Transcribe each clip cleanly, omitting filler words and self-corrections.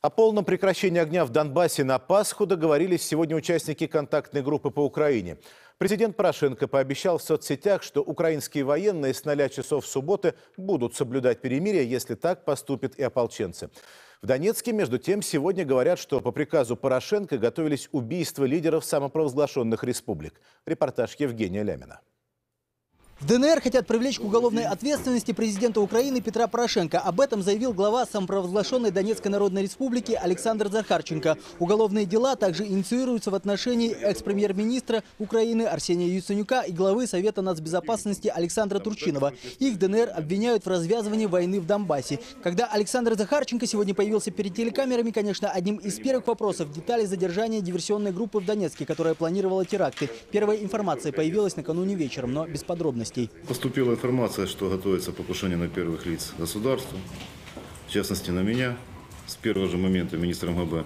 О полном прекращении огня в Донбассе на Пасху договорились сегодня участники контактной группы по Украине. Президент Порошенко пообещал в соцсетях, что украинские военные с 0 часов субботы будут соблюдать перемирие, если так поступят и ополченцы. В Донецке, между тем, сегодня говорят, что по приказу Порошенко готовились убийства лидеров самопровозглашенных республик. Репортаж Евгения Лямина. В ДНР хотят привлечь к уголовной ответственности президента Украины Петра Порошенко. Об этом заявил глава самопровозглашенной Донецкой Народной Республики Александр Захарченко. Уголовные дела также инициируются в отношении экс-премьер-министра Украины Арсения Яценюка и главы Совета нацбезопасности Александра Турчинова. Их ДНР обвиняют в развязывании войны в Донбассе. Когда Александр Захарченко сегодня появился перед телекамерами, конечно, одним из первых вопросов – детали задержания диверсионной группы в Донецке, которая планировала теракты. Первая информация появилась накануне вечером, но без подробностей. Поступила информация, что готовится покушение на первых лиц государства, в частности на меня. С первого же момента министр МГБ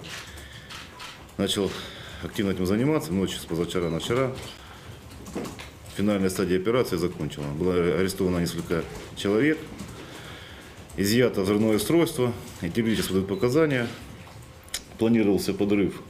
начал активно этим заниматься, ночью с позавчера на вчера. Финальная стадия операции закончена. Было арестовано несколько человек, изъято взрывное устройство, эти люди дают показания. Планировался подрыв,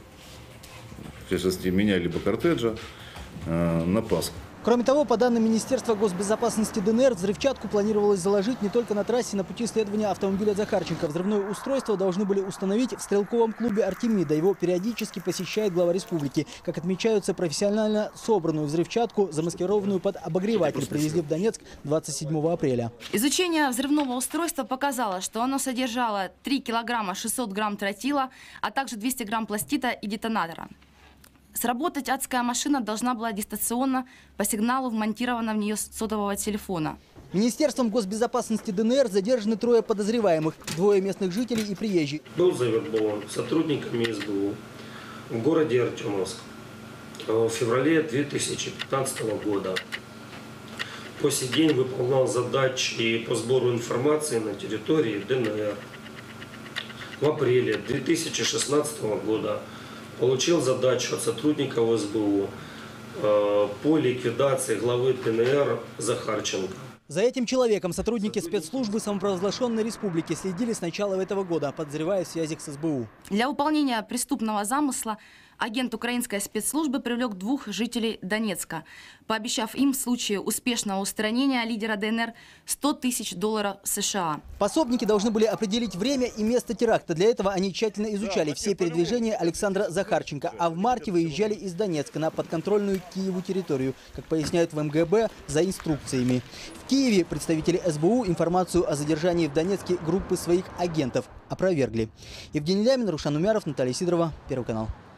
в частности, меня либо кортеджа на Пасху. Кроме того, по данным Министерства госбезопасности ДНР, взрывчатку планировалось заложить не только на трассе на пути следования автомобиля Захарченко. Взрывное устройство должны были установить в стрелковом клубе «Артемида». Его периодически посещает глава республики. Как отмечаются, профессионально собранную взрывчатку, замаскированную под обогреватель, привезли в Донецк 27 апреля. Изучение взрывного устройства показало, что оно содержало 3 килограмма 600 грамм тротила, а также 200 грамм пластита и детонатора. Сработать адская машина должна была дистанционно по сигналу вмонтированного в нее сотового телефона. Министерством госбезопасности ДНР задержаны 3 подозреваемых, 2 местных жителей и приезжий. Был завербован сотрудниками СБУ в городе Артемовск в феврале 2015 года. По сей день выполнял задачи по сбору информации на территории ДНР. В апреле 2016 года получил задачу от сотрудников СБУ по ликвидации главы ДНР Захарченко. За этим человеком сотрудники спецслужбы самопровозглашенной республики следили с начала этого года, подозревая в связях с СБУ. Для выполнения преступного замысла агент украинской спецслужбы привлек 2 жителей Донецка, пообещав им в случае успешного устранения лидера ДНР $100 000 США. Пособники должны были определить время и место теракта. Для этого они тщательно изучали все передвижения Александра Захарченко, а в марте выезжали из Донецка на подконтрольную Киеву территорию, как поясняют в МГБ, за инструкциями. В Киеве представители СБУ информацию о задержании в Донецке группы своих агентов опровергли. Евгений Лямин, Рушан Умяров, Наталья Сидорова, Первый канал.